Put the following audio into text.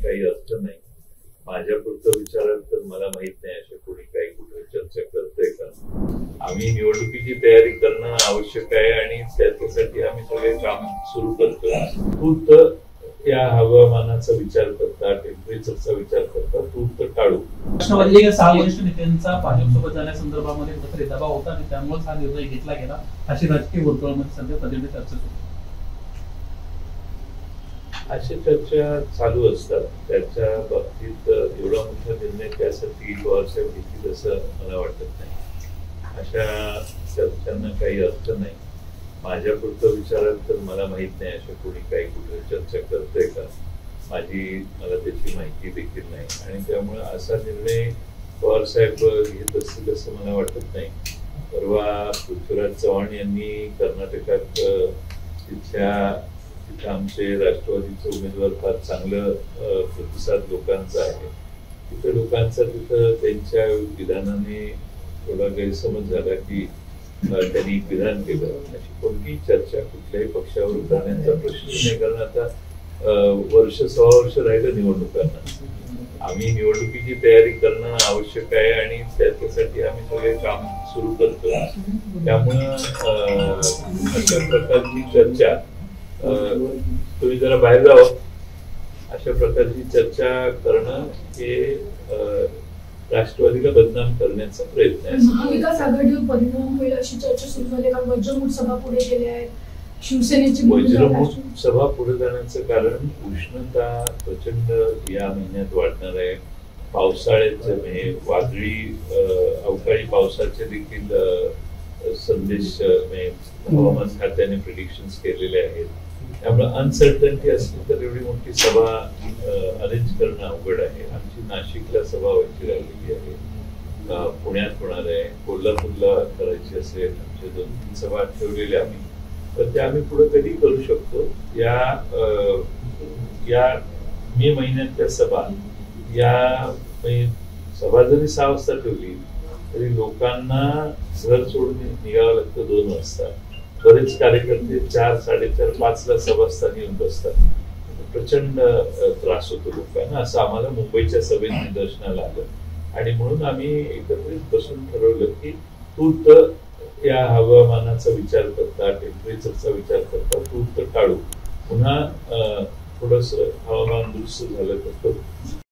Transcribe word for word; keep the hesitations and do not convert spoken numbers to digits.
काही अर्थ नाही. माझ्यापुरतं विचाराल तर मला माहित नाही असं कोणी काही कुठे चर्चा करतंय का. आम्ही निवडणुकीची तयारी करणं आवश्यक आहे आणि त्याच्यासाठी आम्ही सगळे काम सुरू करतोय. तूर्त या हवामानाचा विचार करता, टेम्परेचरचा विचार करता तूर्त टाळू. राष्ट्रवादीच्या सहा वरिष्ठ नेत्यांचा भाजपसोबत जाण्यासंदर्भामध्ये कुठेतरी दबाव होता आणि त्यामुळेच हा निर्णय घेतला गेला अशी राजकीय वर्तुळामध्ये सध्या प्रचंड चर्चा सुरू आहे. अशा चर्चा चालू असतात. त्याच्या बाबतीत एवढा मोठा निर्णय त्यासाठी पवारसाहेब घेतील असं मला वाटत नाही. अशा चर्चांना काही अर्थ नाही. माझ्यापुरतं विचाराल तर मला माहित नाही असं कोणी काही कुठे चर्चा करतंय का. माझी मला त्याची माहिती देखील नाही आणि त्यामुळे असा निर्णय पवारसाहेब घेत असतील असं मला वाटत नाही. परवा पृथ्वीराज चव्हाण यांनी कर्नाटकात तिथल्या तिथं आमचे राष्ट्रवादीचे उमेदवार फार चांगलं प्रतिसाद लोकांचा आहे. तिथं लोकांचा तिथं त्यांच्या विधानाने थोडा गैरसमज झाला की त्यांनी विधान केलं. अशी कोणतीही चर्चा कुठल्याही पक्षावर करण्याचा प्रश्न नाही, कारण आता वर्ष सहा वर्ष राहिलं निवडणुकांना. आम्ही निवडणुकीची तयारी करणं आवश्यक आहे आणि त्याच्यासाठी आम्ही सगळे काम सुरू करतोय. त्यामुळं अशा प्रकारची चर्चा तुम्ही जरा बाहेर जावं. अशा प्रकारची चर्चा करणं हे राष्ट्रवादीला बदनाम करण्याचा प्रयत्न आहे. महाविकास आघाडीवर परिणाम होईल अशी चर्चा सुरू झाली, कारण वज्रमूठ सभा पुढे गेल्या आहेत. शिवसेनेची वज्रमूठ सभा पुढे जाण्याचं कारण उष्णता प्रचंड या महिन्यात वाढणार आहे. पावसाळ्याचं म्हणजे वादळी अवकाळी पावसाचे देखील संदेश हवामान खात्याने प्रिडिक्शन्स केलेले आहेत. त्यामुळे अनसर्टन्टी असली तर एवढी मोठी सभा अरेंज करणं अवघड आहे. आमची नाशिकला सभा व्हायची राहिलेली आहे, पुण्यात होणार आहे, कोल्हापूरला करायची असेल. आमच्या दोन तीन सभा ठेवलेल्या आम्ही, तर त्या आम्ही पुढे कधी करू शकतो. या या मे महिन्यातल्या सभा या सभा जरी सहा वाजता ठेवली तरी लोकांना घर सोडून निघावं लागतं दोन वाजता. बरेच कार्यकर्ते चार साडेचार पाच ला सभास्थानी येऊन बसतात. प्रचंड त्रास होतो लोकांना. असं आम्हाला मुंबईच्या सभेत निदर्शनाला आलं आणि म्हणून आम्ही एकत्रित बसून ठरवलं की तूर्त या हवामानाचा विचार करता, टेम्परेचरचा विचार करता तूर्त टाळू. पुन्हा थोडस हवामान दुरुस्त झालं तर